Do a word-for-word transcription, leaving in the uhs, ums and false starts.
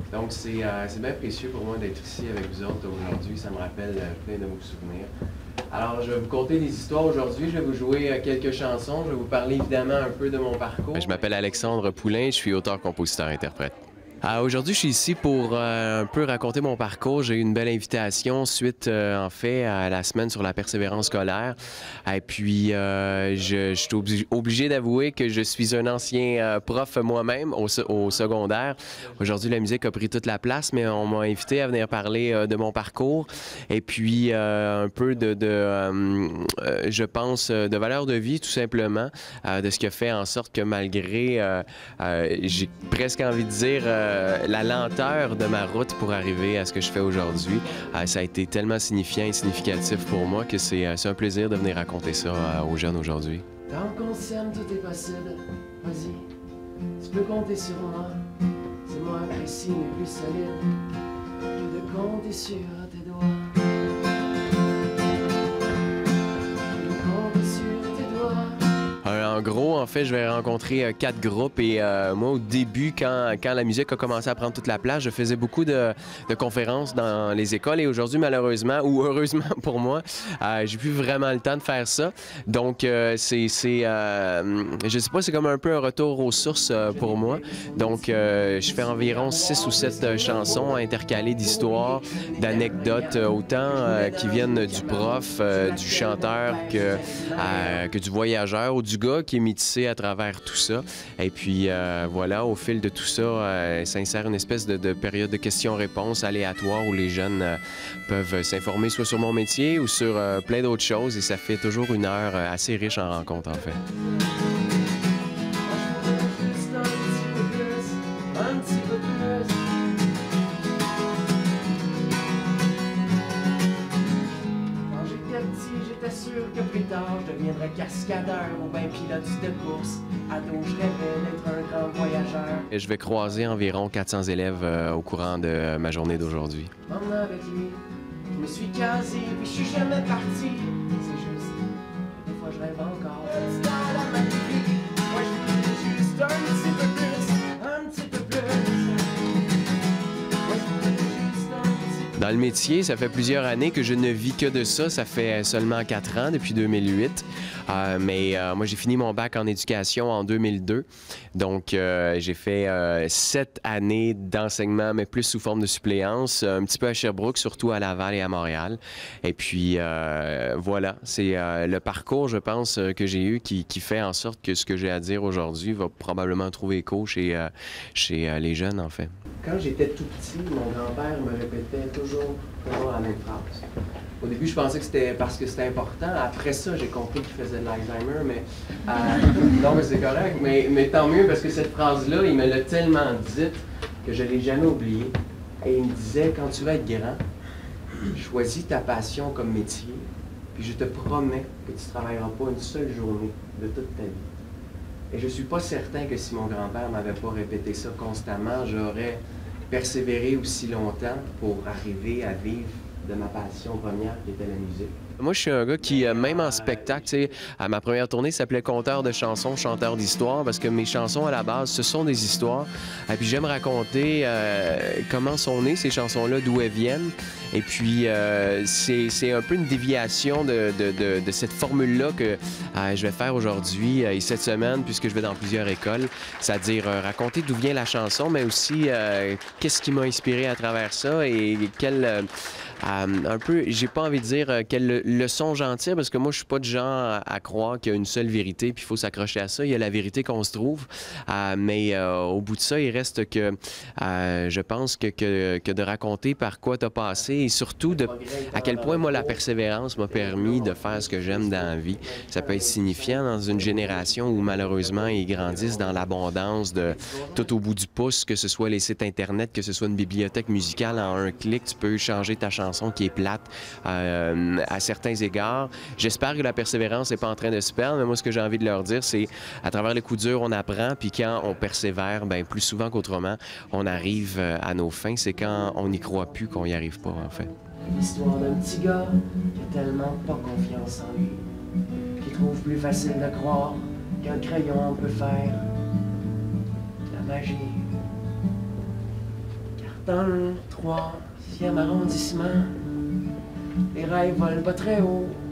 Donc, c'est euh, bien précieux pour moi d'être ici avec vous autres aujourd'hui. Ça me rappelle euh, plein de vos souvenirs. Alors, je vais vous conter des histoires aujourd'hui. Je vais vous jouer euh, quelques chansons. Je vais vous parler évidemment un peu de mon parcours. Je m'appelle Alexandre Poulain. Je suis auteur, compositeur, interprète. Euh, Aujourd'hui, je suis ici pour euh, un peu raconter mon parcours. J'ai eu une belle invitation suite, euh, en fait, à la semaine sur la persévérance scolaire. Et puis, euh, je, je suis obligé, obligé d'avouer que je suis un ancien euh, prof moi-même au, au secondaire. Aujourd'hui, la musique a pris toute la place, mais on m'a invité à venir parler euh, de mon parcours et puis euh, un peu de, de euh, euh, je pense, de valeur de vie, tout simplement, euh, de ce qui a fait en sorte que malgré, euh, euh, j'ai presque envie de dire, euh, Euh, la lenteur de ma route pour arriver à ce que je fais aujourd'hui, euh, ça a été tellement signifiant et significatif pour moi que c'est euh, un plaisir de venir raconter ça euh, aux jeunes aujourd'hui. Tant qu'on s'aime, tout est possible. Vas-y, tu peux compter sur moi. C'est moins précis mais plus solide que de compter sur tes doigts. En gros, en fait, je vais rencontrer euh, quatre groupes et euh, moi, au début, quand, quand la musique a commencé à prendre toute la place, je faisais beaucoup de, de conférences dans les écoles et aujourd'hui, malheureusement, ou heureusement pour moi, euh, j'ai plus vraiment le temps de faire ça. Donc, euh, c'est, euh, je sais pas, c'est comme un peu un retour aux sources euh, pour moi. Donc, euh, je fais environ six ou sept euh, chansons intercalées d'histoires, d'anecdotes, euh, autant euh, qui viennent du prof, euh, du chanteur que, euh, que du voyageur ou du gars qui est métissé à travers tout ça. Et puis euh, voilà, au fil de tout ça, euh, s'insère une espèce de, de période de questions-réponses aléatoires où les jeunes euh, peuvent s'informer soit sur mon métier ou sur euh, plein d'autres choses et ça fait toujours une heure euh, assez riche en rencontres en fait. J'étais sûr que plus tard je deviendrais cascadeur ou bien pilote de course. Ado, je rêvais d'être un grand voyageur. Et je vais croiser environ quatre cents élèves euh, au courant de euh, ma journée d'aujourd'hui. M'emmener avec lui, je me suis casé puis je suis jamais parti. C'est juste, des fois je rêve encore. Petit temps dans ma vie, moi je voulais juste un petit peu plus, un petit peu plus. Moi je voulais juste un petit peu. Dans le métier, ça fait plusieurs années que je ne vis que de ça. Ça fait seulement quatre ans, depuis deux mille huit. Euh, mais euh, moi, j'ai fini mon bac en éducation en deux mille deux. Donc, euh, j'ai fait euh, sept années d'enseignement, mais plus sous forme de suppléance, un petit peu à Sherbrooke, surtout à Laval et à Montréal. Et puis, euh, voilà, c'est euh, le parcours, je pense, que j'ai eu qui, qui fait en sorte que ce que j'ai à dire aujourd'hui va probablement trouver écho chez, euh, chez euh, les jeunes, en fait. Quand j'étais tout petit, mon grand-père me répétait toujours, toujours la même phrase. Au début, je pensais que c'était parce que c'était important. Après ça, j'ai compris qu'il faisait de l'Alzheimer, mais euh, donc c'est correct. Mais, mais tant mieux parce que cette phrase-là, il me l'a tellement dite que je ne l'ai jamais oubliée. Et il me disait, quand tu vas être grand, choisis ta passion comme métier, puis je te promets que tu ne travailleras pas une seule journée de toute ta vie. Et je ne suis pas certain que si mon grand-père ne m'avait pas répété ça constamment, j'aurais persévéré aussi longtemps pour arriver à vivre de ma passion première qui était la musique. Moi, je suis un gars qui, même en spectacle, tu sais, à ma première tournée, s'appelait conteur de chansons, chanteur d'histoires, parce que mes chansons, à la base, ce sont des histoires. Et puis, j'aime raconter euh, comment sont nées ces chansons-là, d'où elles viennent. Et puis, euh, c'est un peu une déviation de, de, de, de cette formule-là que euh, je vais faire aujourd'hui euh, et cette semaine, puisque je vais dans plusieurs écoles. C'est-à-dire euh, raconter d'où vient la chanson, mais aussi euh, qu'est-ce qui m'a inspiré à travers ça et quel... Euh, Euh, un peu, j'ai pas envie de dire euh, quelle leçon j'en tire, parce que moi, je suis pas de genre à, à croire qu'il y a une seule vérité, puis il faut s'accrocher à ça. Il y a la vérité qu'on se trouve, euh, mais euh, au bout de ça, il reste que euh, je pense que, que, que de raconter par quoi tu as passé et surtout de, à quel point, moi, la persévérance m'a permis de faire ce que j'aime dans la vie. Ça peut être signifiant dans une génération où, malheureusement, ils grandissent dans l'abondance de tout au bout du pouce, que ce soit les sites Internet, que ce soit une bibliothèque musicale. En un clic, tu peux changer ta chanson qui est plate euh, à certains égards. J'espère que la persévérance n'est pas en train de se perdre, mais moi, ce que j'ai envie de leur dire, c'est à travers les coups durs, on apprend, puis quand on persévère, bien, plus souvent qu'autrement, on arrive à nos fins. C'est quand on n'y croit plus qu'on n'y arrive pas, en fait. L'histoire d'un petit gars qui a tellement pas confiance en lui, qui trouve plus facile de croire qu'un crayon peut faire la magie. Dans le troisième arrondissement, les rails volent pas très haut.